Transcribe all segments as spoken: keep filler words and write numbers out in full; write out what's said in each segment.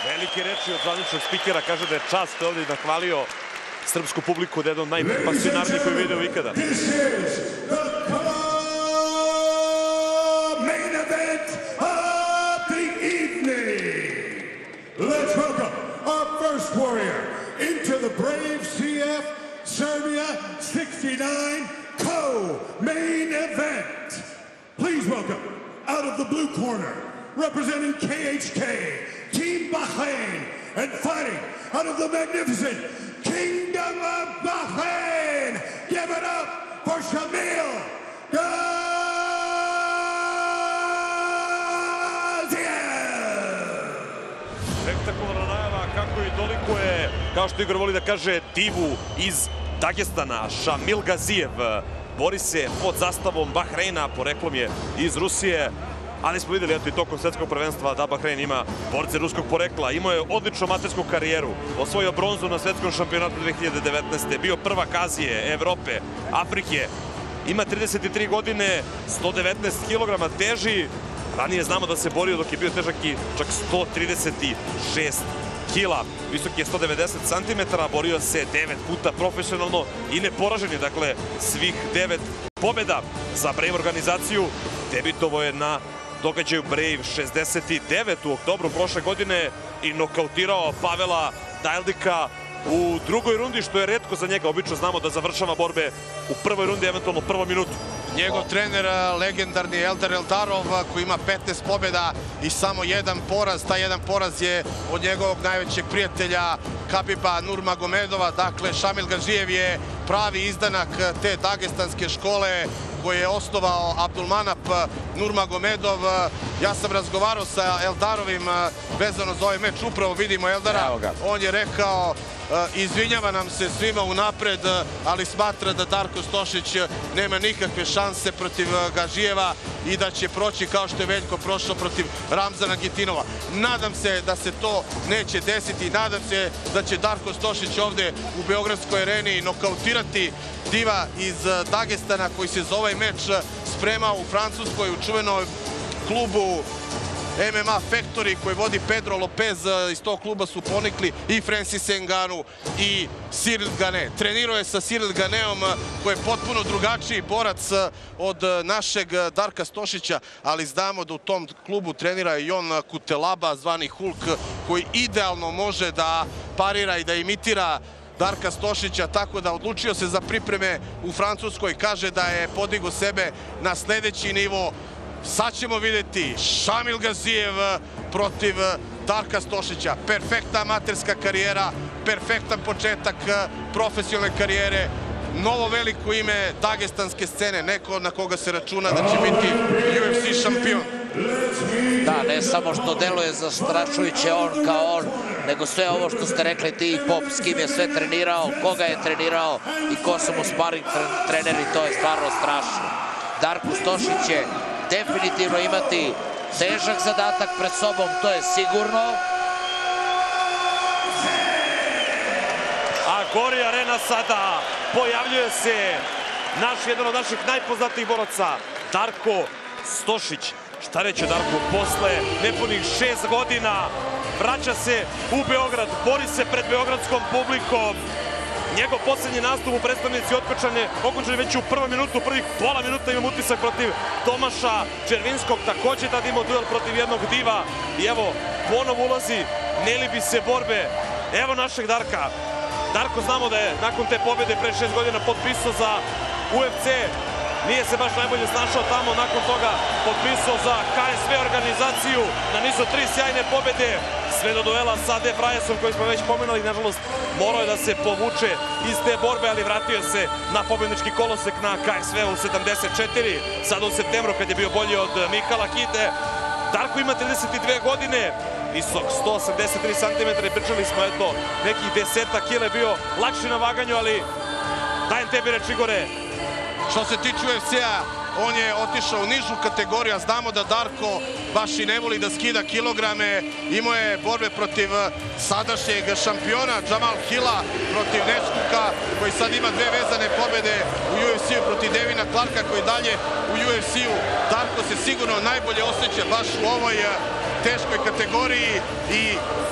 Velike reči od zvaničnog spikera, kaže da je čast ovdje nahvalio srpsku publiku, da je jedan od najpasionarnijih koji video ikada. Let's welcome our first warrior into the Brave C F Serbia sixty-nine co-main event. Please welcome, out of the blue corner, representing K H K, Team Bahrain, and fighting out of the magnificent Kingdom of Bahrain. Give it up for Shamil Gaziev. Spektakularna najava kako i dolikuje, kao što Igor voli da kaže, divu iz Dagestana. Shamil Gaziev bori se pod zastavom Bahreina, poreklom je iz Rusije, ali smo videli eto i tokom svetskog prvenstva da Bahrein ima borce ruskog porekla. Imao je odličnu amatersku karijeru, osvojio bronzu na svetskom šampionatu dve hiljade devetnaeste. bio prvak Azije, Evrope, Afrike. Ima trideset tri godine, sto devetnaest kilograma teži. Ranije znamo da se borio dok je bio težak i čak sto trideset šest kila. Visok je sto devedeset centimetara, borio se devet puta profesionalno i neporažen je, dakle, svih devet pobjeda za Brave organizaciju. Debitovo je na događaju Brave šezdeset devet u oktobru prošle godine i nokautirao Pavela Dajldika u drugoj rundi, što je retko za njega. Obično znamo da završava borbe u prvoj rundi, eventualno prvom minutu. Njegov trener, legendarni Eldar Eldarov, koji ima petnaest pobjeda i samo jedan poraz. Taj jedan poraz je od njegovog najvećeg prijatelja Khabiba Nurmagomedova. Dakle, Shamil Gaziev je pravi izdanak te dagestanske škole koje je osnovao Abdulmanap Nurmagomedov. Ja sam razgovarao sa Eldarovim vezano za ovaj meč. Upravo vidimo Eldara. On je rekao, izvinjava nam se svima unapred, ali smatra da Darko Stošić nema nikakve šanse protiv Gazijeva i da će proći kao što je Veljko prošao protiv Ramzana Gitinova. Nadam se da se to neće desiti. Nadam se da će Darko Stošić ovde u Beogradskoj areni nokautirati diva iz Dagestana koji se za ovaj meč spremao u Francuskoj, u čuvenom klubu M M A Factory koji vodi Pedro Lopez. Iz tog kluba su ponikli i Francis Ngannou i Cyril Gane. Trenirao je sa Cyril Ganeom koji je potpuno drugačiji borac od našeg Darka Stošića, ali znamo da u tom klubu trenira i on Kutelaba, zvani Hulk, koji idealno može da parira i da imitira Darka Stošića, tako da odlučio se za pripreme u Francuskoj. Kaže da je podigao sebe na sledeći nivo. Sad ćemo vidjeti Shamil Gaziev protiv Darka Stošića. Perfektna amaterska karijera, perfektan početak profesionalne karijere, novo veliko ime dagestanske scene, neko na koga se računa da će biti U F C šampion. Da, ne samo što deluje zastrašujuće on kao on, nego sve ovo što ste rekli ti, Pop, s kim je sve trenirao, koga je trenirao i ko su mu sparing treneri, to je stvarno strašno. Darko Stošić će definitivno imati težak zadatak pred sobom, to je sigurno. A gori arena sada, pojavljuje se naš, jedan od naših najpoznatijih boraca, Darko Stošić. Šta reći o Darku? Posle nepunih šest godina vraća se u Beograd, bori se pred beogradskom publikom. Njegov posljednji nastup u predstavnici okončan je već u prvom minutu, prvih pola minuta imam utisak protiv Tomaša Červinskog, takođe tad imao duel protiv jednog diva i evo, ponovo ulazi, ne libi se borbe, evo našeg Darka. Darko znamo da je nakon te pobjede pre šest godina potpisao za U F C, nije se baš najbolje snašao tamo, nakon toga potpisao za K S V organizaciju, nanizao tri sjajne pobjede, sve do duela sa De Frajesom koji smo već pomenuli. Nažalost, morao je da se povuče iz te borbe, ali vratio se na pobjednički kolosek na K S V u sedamdeset četiri, sada u septembru kad je bio bolji od Mikala Kite. Darko ima trideset dve godine, visok sto osamdeset tri centimetra i pričali smo, eto, nekih deseta kila je bio lakši na vaganju, ali dajem tebi reč, Igore. Što se tiče U F C-a, on je otišao u nižu kategoriju, a znamo da Darko baš i ne voli da skida kilograme. Imao je borbe protiv sadašnjeg šampiona Jamal Hilla, protiv Nečkuka, koji sad ima dve vezane pobjede u U F C-u, protiv Devina Clarka koji dalje u U F C-u. Darko se sigurno najbolje osjeća baš u ovoj teškoj kategoriji i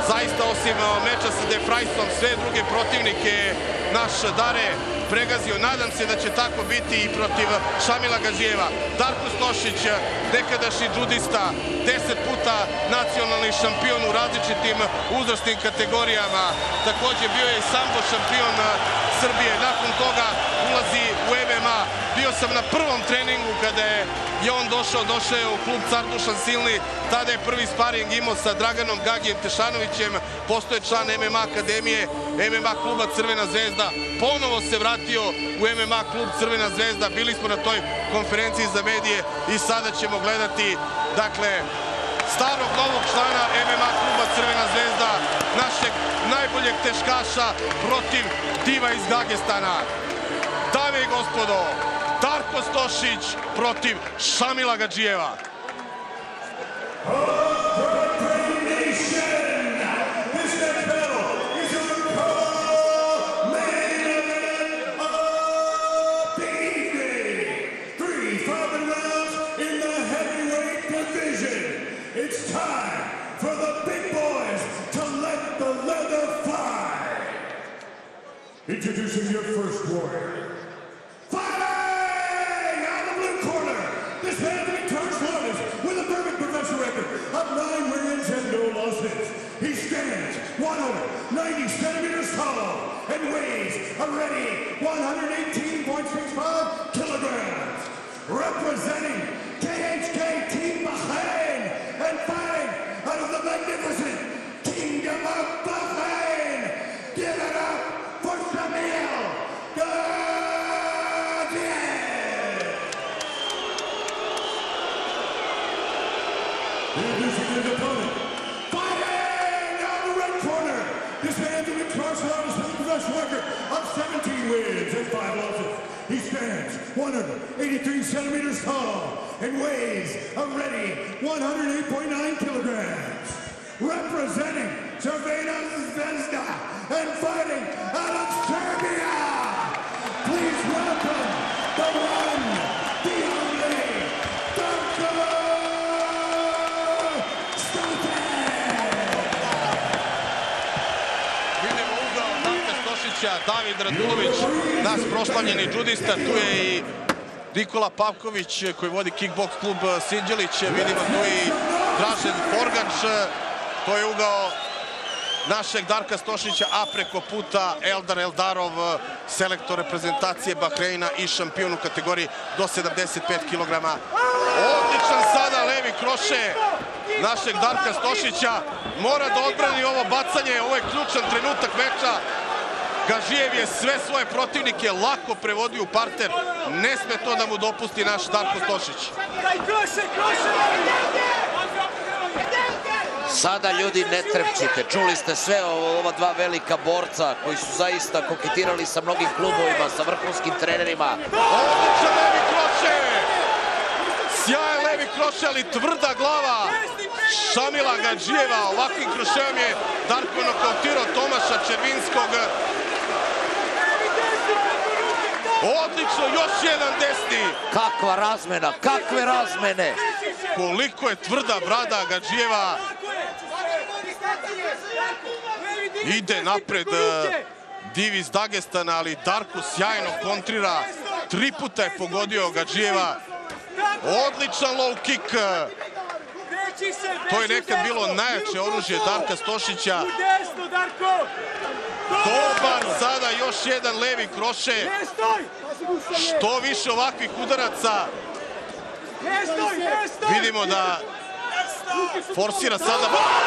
zaista osim meča sa Defrajsom, sve druge protivnike naš Dare pregazio. Nadam se da će tako biti i protiv Šamila Gadžijeva. Darko Stošić, nekadašnji džudista, deset puta nacionalni šampion u različitim uzrasnim kategorijama. Takođe bio je i sambo šampion Srbije. Nakon toga ulazi u em em a. Bio sam na prvom treningu kada je on došao, došao je u klub Car Dušan Silni. Tada je prvi sparing imao sa Draganom Gagijem Tešanovićem. Postoje član em em a akademije, em em a kluba Crvena zvezda. Ponovo se vratio u em em a klub Crvena zvezda. Bili smo na toj konferenciji za medije i sada ćemo gledati, dakle, starog novog člana em em a kluba Crvena zvezda, našeg najboljeg teškaša protiv diva iz Dagestana. Dame i gospodo, Darko Stošić protiv Šamila Gadžijeva. It's time for the big boys to let the leather fly. Introducing your first warrior. Fighting out of the blue corner. This man returns flawless with a perfect professional record of nine wins and no losses. He stands one hundred ninety centimeters tall and weighs a ready one hundred eighteen point six five kilograms. Representing K H K Team Bahrain and fighting out of the magnificent Kingdom of Bahrain. Give it up for Shamil Gadjiev. Introducing his opponent, fighting out of the red corner. This man has been martial artist with a professional record of seventeen wins and five losses. He stands one hundred eighty-three centimeters tall and weighs a ready one hundred eight point nine kilograms. Representing Crvena Zvezda and fighting out of Serbia. Please welcome the one, the only, Darko Stošić. Vidimo ugao Darka Stošića, David Radulović, naš proslavljeni džudista. Tu je i Nikola Pavković koji vodi kickbox klub Sinđelić. Vidimo tu i Dražen Forgač. To je ugao našeg Darka Stošića, a preko puta Eldar Eldarov, selektor reprezentacije Bahreina i šampion u kategoriji do sedamdeset pet kilograma. Odličan sada levi kroše našeg Darka Stošića. Mora da odbrani ovo bacanje, ovo je ključan trenutak meča. Gadžijev je sve svoje protivnike lako prevodio u parter. Ne sme to da mu dopusti naš Darko Stošić. Sada, ljudi, ne trepćite. Čuli ste sve ova dva velika borca koji su zaista koketirali sa mnogim klubovima, sa vrhunskim trenerima. Odličan levi kroše! Sjajan levi kroše, ali tvrda glava Šamila Gadžijeva. Ovakvim kroševom je Darko nokautirao Tomaša Červinskog. Odlično, još jedan desni. Kakva razmena, kakve razmene. Koliko je tvrda brada Gadžijeva. Ide napred div iz Dagestana, ali Darko sjajno kontrira. Tri puta je pogodio Gadžijeva. Odličan low kick. To je nekad bilo najjače oružje Darka Stošića. Dobar sada još jedan levi kroše. Što više ovakvih udaraca. Vidimo da forsira sada.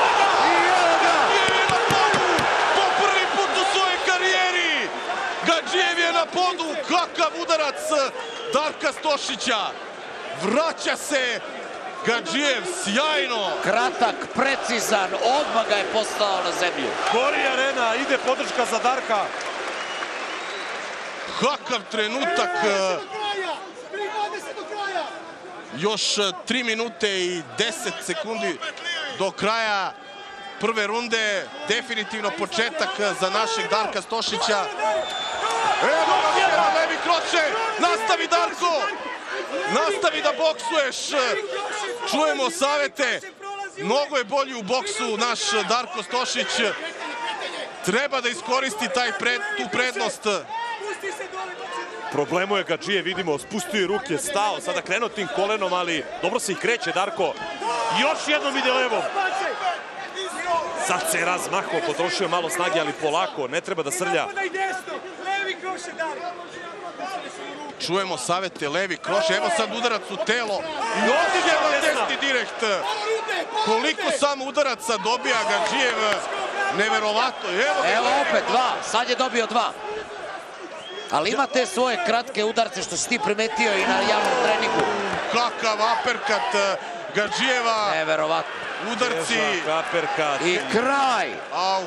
Po prvi put u svojoj karijeri Gadžijev je na podu. Kakav udarac Darka Stošića. Vraća se Gadžijev, sjajno. Kratak, precizan, odmah ga je poslao na zemlju. Gori arena, ide podrška za Darka. Kakav trenutak. Još tri minute i deset sekundi do kraja prve runde. Definitivno početak za našeg Darka Stošića. Evo ga jedan levi kroče. Nastavi Darko. Nastavi da boksuješ. Čujemo savete mnogo je bolji u boksu naš Darko Stošić. Treba da iskoristi taj pred, tu prednost. Problemu je Gadžije, vidimo, spustio je ruke, stao, sada krenuo tim kolenom, ali dobro se i kreće Darko. Još jednom ide levom. Sad se je razmahao, potrošio malo snage, ali polako, ne treba da srlja. Čujemo savete, levi kroš, evo sad udarac u telo. I ovdje je desni direkt. Koliko samo udaraca dobija Gadžijev, neverovatno. Evo, Evo opet dva, sad je dobio dva. Ali ima te svoje kratke udarce što si ti primetio i na javnom treningu. Kakav aperkat Gadžijeva. Neverovatno. Udarci. Aperkat. I kraj. Au.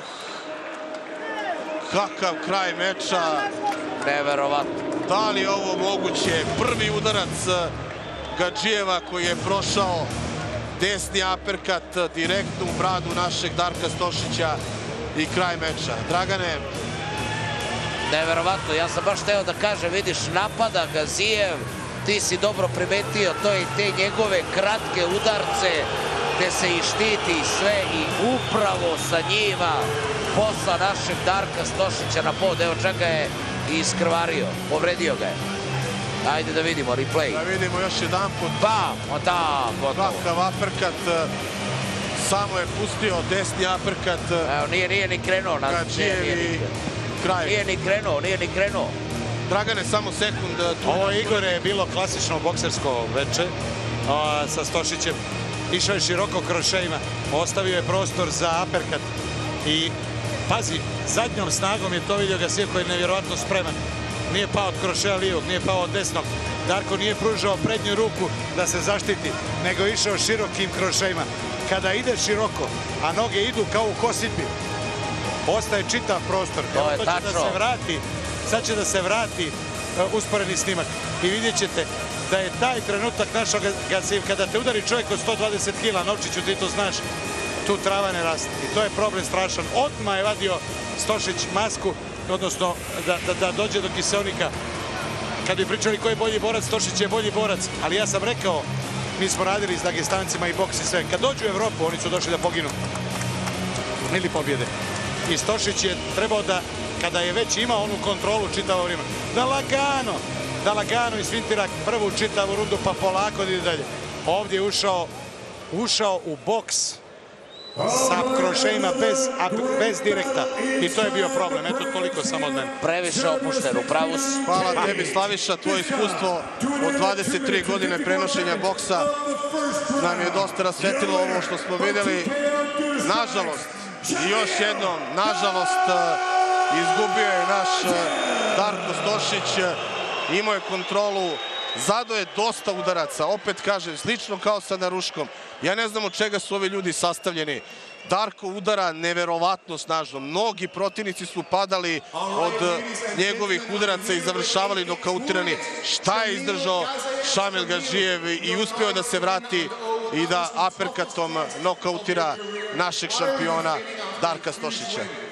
Kakav kraj meča. Neverovatno. Da li je ovo moguće? Prvi udarac Gadžijeva koji je prošao desni aperkat direktno u bradu našeg Darka Stošića i kraj meča. Dragane? Neverovatno, ja sam baš hteo da kažem, vidiš, napada Gazijev, ti si dobro primetio, to je te njegove kratke udarce gde se i štiti i sve i upravo sa njima posla našeg Darka Stošića na pod, evo čak ga je i iskrvario, povredio ga je. Ajde da vidimo replay. Da vidimo još jedan put. Pa, o da, gotovo. Kakav aperkat, samo je pustio desni aperkat. Evo, nije, nije ni krenuo. Gadžijev i kraj. Nije ni krenuo, nije ni krenuo. Dragane, samo sekund. Ovo, Igore, je bilo klasično boksersko veče a, sa Stošićem. Išao je široko krošejima, ostavio je prostor za aperkat i pazi, zadnjom snagom je to vidio Gazijev koji je nevjerovatno spreman. Nije pao od krošeja lijevog, nije pao od desnog. Darko nije pružao prednju ruku da se zaštiti, nego je išao širokim krošejima. Kada ide široko, a noge idu kao u kositbi, ostaje čitav prostor. To je to će tačno. da se vrati, sad će da se vrati uh, usporeni snimak. I vidjet ćete da je taj trenutak našog Gazijev, kada te udari čovjek od sto dvadeset kila, Novčiću, ti to znaš, tu trava ne raste. I to je problem strašan. Odmah je vadio Stošić masku, odnosno da, da, da dođe do kiseonika. Kad bi pričali ko je bolji borac, Stošić je bolji borac. Ali ja sam rekao, mi smo radili s Dagestancima i boks i sve. Kad dođu u Evropu, oni su došli da poginu. Ili pobjede. I Stošić je trebao da, kada je već imao onu kontrolu čitavo vrijeme, da lagano, da lagano isfintira prvu čitavu rundu, pa polako da ide dalje. Ovdje je ušao, ušao u boks sa krošejima bez, bez direkta i to je bio problem. Eto, toliko samo od mene. Previše opušten, u pravu si. Hvala tebi, Slaviša, tvoje iskustvo od dvadeset tri godine prenošenja boksa nam je dosta rasvetilo ovo što smo vidjeli. Nažalost, i još jednom, nažalost, izgubio je naš Darko Stošić, imao je kontrolu, zadao je dosta udaraca, opet kažem, slično kao sa Naruškom. Ja ne znam od čega su ovi ljudi sastavljeni. Darko udara neverovatno snažno. Mnogi protivnici su padali od njegovih udaraca i završavali nokautirani. Šta je izdržao Šamil Gadžijev i uspio da se vrati i da aperkatom nokautira našeg šampiona Darka Stošića.